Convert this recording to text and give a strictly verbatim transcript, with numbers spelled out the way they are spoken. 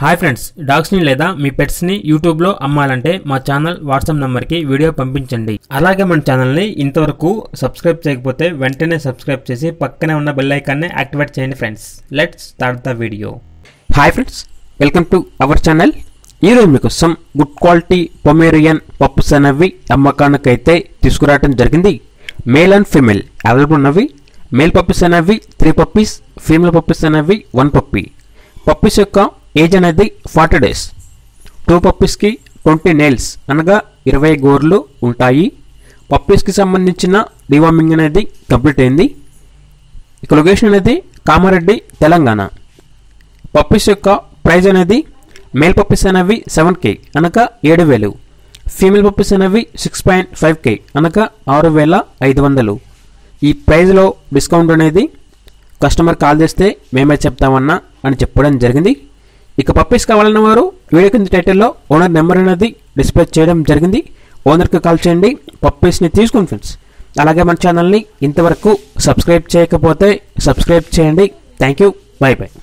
Hi friends, డాగ్స్ని లేదా మీ పెట్స్ని యూట్యూబ్లో అమ్మాలంటే మా ఛానల్ వాట్సాప్ నెంబర్కి వీడియో పంపించండి. అలాగే మన ఛానల్ని ఇంతవరకు సబ్స్క్రైబ్ చేయకపోతే వెంటనే సబ్స్క్రైబ్ చేసి పక్కనే ఉన్న బెల్ ఐకాన్ని యాక్టివేట్ చేయండి friends. Let's start the video. Hi friends, welcome to our channel. ఈరోజు మీకోసం గుడ్ క్వాలిటీ పొమేరియన్ పప్పుస్ అనేవి అమ్మకానికైతే తీసుకురావడం జరిగింది. మేల్ అండ్ ఫీమేల్ అవైలబుల్ ఉన్నవి. మేల్ పప్పీస్ అనేవి త్రీ పప్పీస్, ఫీమేల్ పప్పీస్ అనేవి వన్ పప్పీ. పప్పీస్ యొక్క ఏజ్ అనేది ఫార్టీ డేస్. టూ పప్పీస్కి ట్వంటీ నెయిల్స్ అనగా ఇరవై గోర్లు ఉంటాయి. పప్పీస్కి సంబంధించిన డివార్మింగ్ అనేది కంప్లీట్ అయింది. ఇక లొకేషన్ అనేది కామారెడ్డి, తెలంగాణ. పప్పీస్ యొక్క ప్రైజ్ అనేది మేల్ పప్పీస్ అనేవి సెవెన్ కే అనగా ఏడు వేలు, ఫీమేల్ పప్పీస్ అనేవి సిక్స్ పాయింట్ ఫైవ్ కే అనగా ఆరు వేల ఐదు వందలు. ఈ ప్రైజ్లో డిస్కౌంట్ అనేది కస్టమర్ కాల్ చేస్తే మేమే చెప్తామన్నా అని చెప్పడం జరిగింది. ఇక పప్పీస్ కావాలన్న వారు వీడియో కింద టైటిల్లో ఓనర్ నెంబర్ అనేది డిస్ప్లే చేయడం జరిగింది. ఓనర్కి కాల్ చేయండి, పప్పీస్ని తీసుకోండి ఫ్రెండ్స్. అలాగే మన ఛానల్ని ఇంతవరకు సబ్స్క్రైబ్ చేయకపోతే సబ్స్క్రైబ్ చేయండి. Thank you, bye by.